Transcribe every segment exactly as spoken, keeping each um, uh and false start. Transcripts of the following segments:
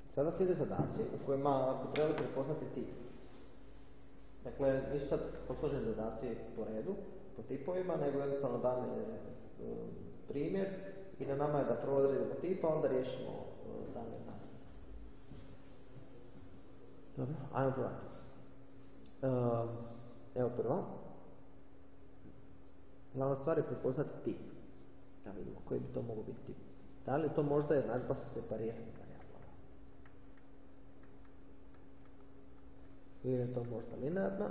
Sada slijede zadaci u kojima bi trebali prepoznati tip. Dakle, nisu sad posloženi zadaci po redu, po tipovima, nego jednostavno dan je um, primjer i na nama je da prvo odredimo tipa, onda riješimo uh, dan jednadžbu. Dobro, ajmo probati. Uh, evo prvo. Glavna stvar je prepoznati tip. Da vidimo koji bi to mogao biti tip. Da li to možda jednadžba sa separiranim varijablama? Ili je to možda linearna?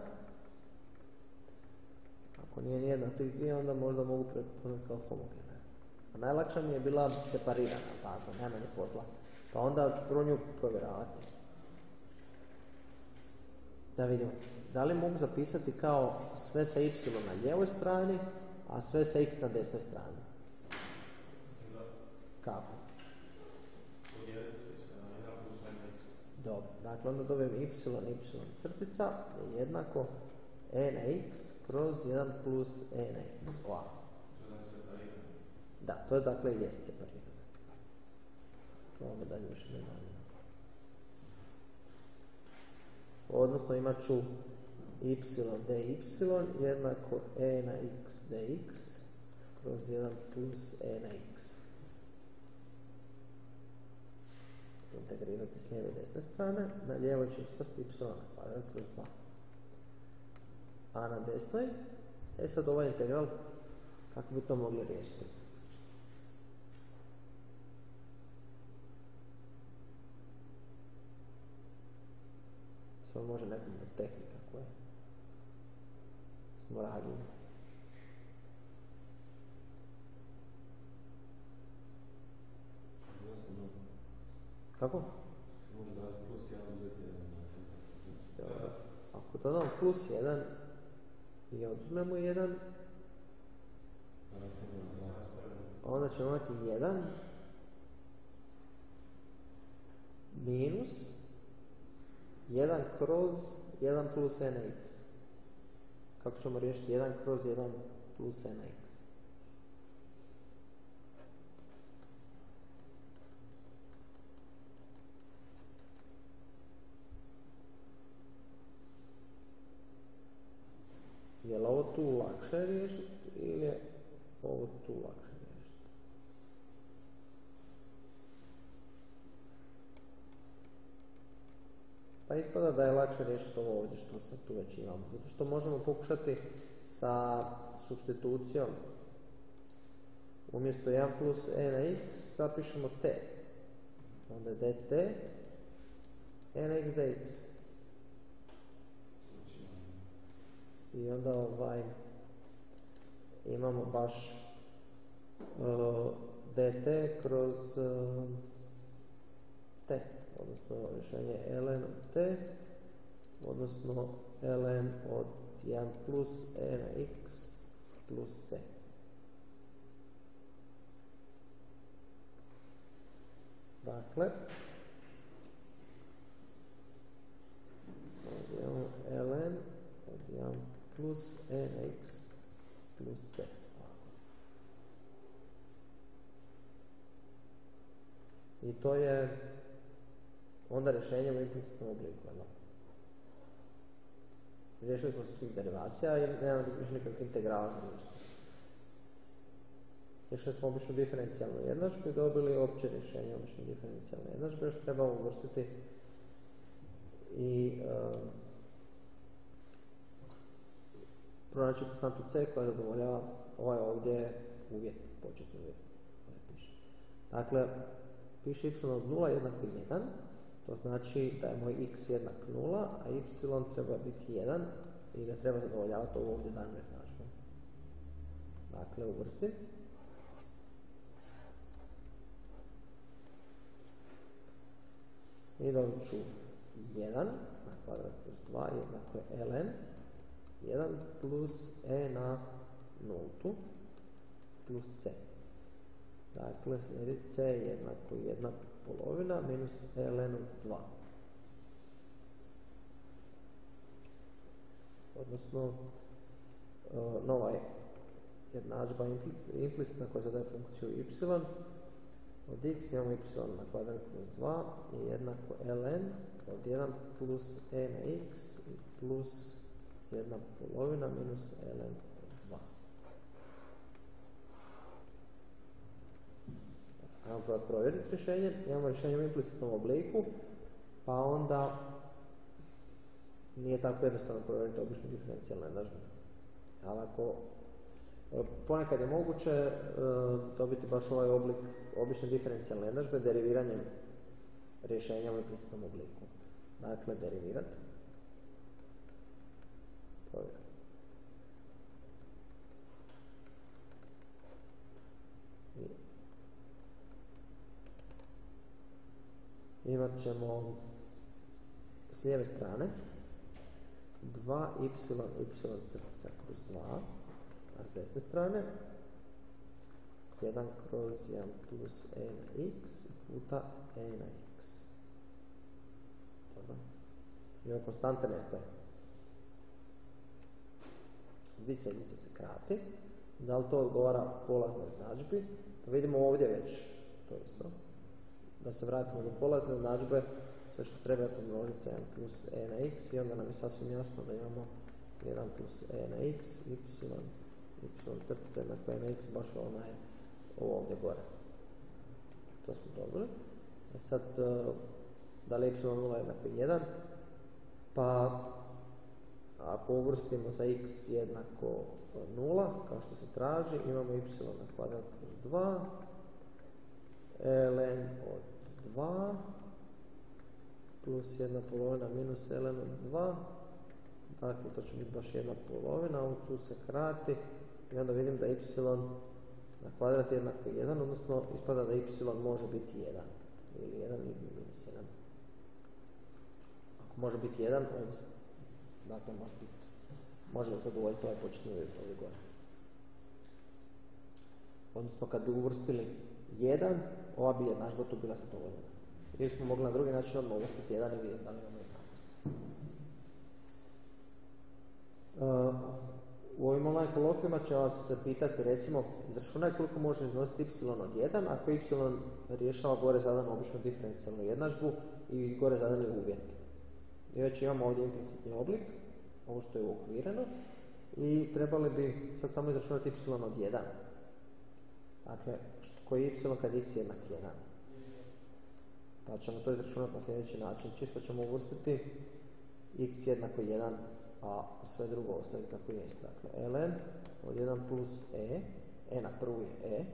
Ako nije nijedna tih dvije, onda možda mogu prepoznati kao homogena. A najlakša mi je bila separirana, tako, najmanje posla. Pa onda ću prvo nju provjeravati. Da vidimo. Da li mogu zapisati kao sve sa y na lijevoj strani, a sve sa x na desnoj strani? Da. Kako? Podijeliti se na jedan plus n x. Dobro, dakle onda dobijem y, y crtica je jednako e na x kroz jedan plus e na x. Ovako. To je separirano. Da, to je dakle jest separirano. To onda dalje više ne zanima. Odnosno imat ću y dy jednako e na x dx kroz jedan plus e na x. Integrirati s lijeve i desne strane, na lijevoj će ispasti y na kvadrat kroz dva. A na desnoj, e sad ovaj integral, kako bi to mogli riješiti? Sve može nekom tehnika koja smo radili. Kako? Može dati plus jedan, uzeti jedan. Ako dodamo plus jedan i oduzmemo jedan, onda ćemo imati jedan minus jedan kroz jedan plus e na x. Kako ćemo riješiti jedan kroz jedan plus e na x? Je li ovo tu lakše riješiti ili je ovo tu lakše riješiti? Pa ispada da je lakše riješiti ovo ovdje što sad tu već imamo. Zato što možemo pokušati sa supstitucijom. Umjesto jedan plus e na x zapišemo t. Onda je dt e na x dx. I onda ovaj imamo baš uh, dt kroz uh, t, odnosno rješenje ln od t, odnosno ln od jedan plus e na x plus c. Dakle, ovdje imamo ln od jedan plus e na x plus c. I to je onda rješenje u implicitnom obliku. Riješili smo se svih derivacija i nema više nikakvih integrala za ništa. Riješili smo običnu diferencijalnu jednadžbu i dobili opće rješenje obične diferencijalne jednadžbe. Još trebamo uvrstiti i um, pronaći konstantu c koja zadovoljava ovaj ovdje uvjet, početni uvjet. Dakle, piše y od nula jednako jedan, to znači da je moj x jednak nula, a y treba biti jedan i da treba zadovoljavati ovo ovdje danu jednadžbu. Dakle, uvrstim. I dobit ću jedan na kvadrat plus dva jednako je ln jedan plus e na nultu plus c. Dakle, slijedi c jednako jedna polovina minus ln od dva. Odnosno, nova jednadžba implicitna koja zadaje funkciju y od x imamo y na kvadrat plus dva i jednako ln od jedan plus e na x plus jedna polovina minus ln od dva. Ajmo probati provjeriti rješenje. Imamo rješenje u implicitnom obliku, pa onda nije tako jednostavno provjeriti običnu diferencijalnu jednadžbu. Ali ako ponekad je moguće e, dobiti baš ovaj oblik obične diferencijalne jednadžbe deriviranjem rješenja u implicitnom obliku. Dakle, derivirati. Provjeriti. Imat ćemo s lijeve strane dva y, y crtica kroz dva, a s desne strane jedan kroz jedan plus e na x puta e na x. Dobro. I ove konstante nestaje. Dice dice se krati. Da li to odgovara polaznoj jednadžbi? Pa vidimo ovdje već to isto. Da se vratimo do polazne jednadžbe, sve što treba je pomnožiti sa jedan plus e na x i onda nam je sasvim jasno da imamo jedan plus e na x, y, y crtica jednako e na x, baš onaj ovo ovdje gore. To smo dobili. E sad, da li je y nula jednako jedan? Pa, ako uvrstimo za x jednako nula, kao što se traži, imamo y na kvadrat kroz dva, ln od dva, plus jedna polovina minus ln od dva, dakle to će biti baš jedna polovina, ovo tu se krati i onda vidim da y na kvadrat je jednako jedan, odnosno ispada da y može biti jedan, ili jedan ili minus jedan. Ako može biti jedan, dakle može biti, može zadovoljiti ovaj početni uvjet ovdje gore. Odnosno kad bi uvrstili jedan, ova bi jednadžba tu bila zadovoljena. Ili smo mogli na drugi način odmah uvrstiti jedan i vidjeti da li imamo jednakost. Uh, u ovim online kolokvijima će vas pitati, recimo, izračunaj koliko može iznositi y od jedan ako y rješava gore zadanu običnu diferencijalnu jednadžbu i gore zadani uvjet. I već imamo ovdje implicitni oblik, ovo što je uokvireno, i trebali bi sad samo izračunati y od jedan. Dakle, koji je y kad x je jednak jedan. Pa ćemo to izračunati na sljedeći način. Čisto ćemo uvrstiti x jednako jedan, a sve drugo ostaviti kako jest. Dakle, ln od jedan plus e, e na prvu je e,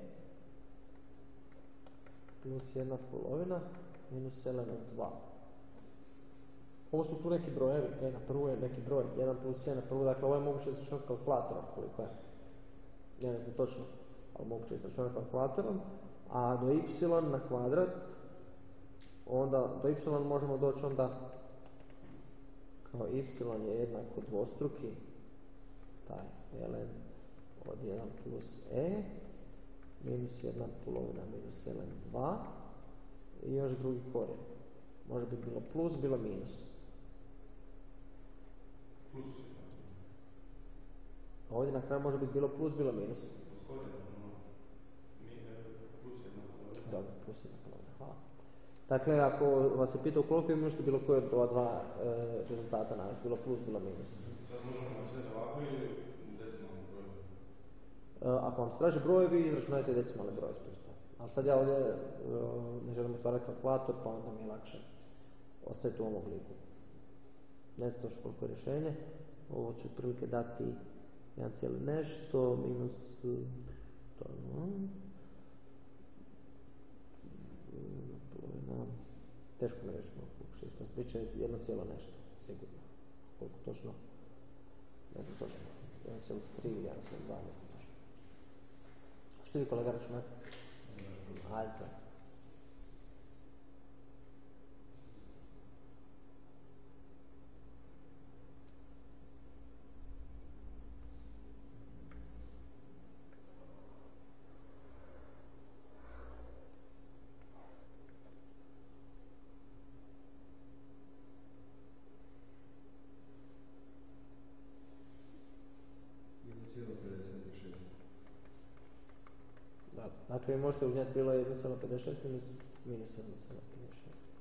plus jedna polovina minus ln od dva. Ovo su tu neki brojevi, e na prvu je neki broj, jedan plus e na prvu, dakle ovo je moguće izračunati kalkulatorom koliko je. Ja ne znam točno, ali moguće izračunati kalkulatorom, a do y na kvadrat, onda do y možemo doći onda kao y je jednako dvostruki, taj ln od jedan plus e, minus jedna polovina minus ln dva i još drugi korijen. Može biti bilo plus, bilo minus. Plus. Ovdje na kraju može biti bilo plus, bilo minus. Dobro, plus jedna polovina, hvala. Dakle, ako vas je pitao koliko je, možete bilo koje od ova dva e, rezultata navesti, bilo plus, bilo minus. Sad možemo napisati ovako ili decimalni broj? E, ako vam se traži brojevi, izračunajte decimalne broje ispred. Ali sad ja ovdje e, ne želim otvarati kalkulator, pa onda mi je lakše ostaviti u ovom obliku. Ne znam točno koliko je rješenje. Ovo će otprilike dati jedan cijeli nešto, minus to, no. Teško mi reći, no, bit će jedno cijelo nešto, sigurno. Koliko točno? Ne znam točno. jedan cijelo tri ili jedan cijelo dva, ne znam točno. Što vi kolega računate? Ajde. Dakle, vi možete uzeti bilo jedan zarez pedeset šest minus, minus jedan zarez pedeset šest.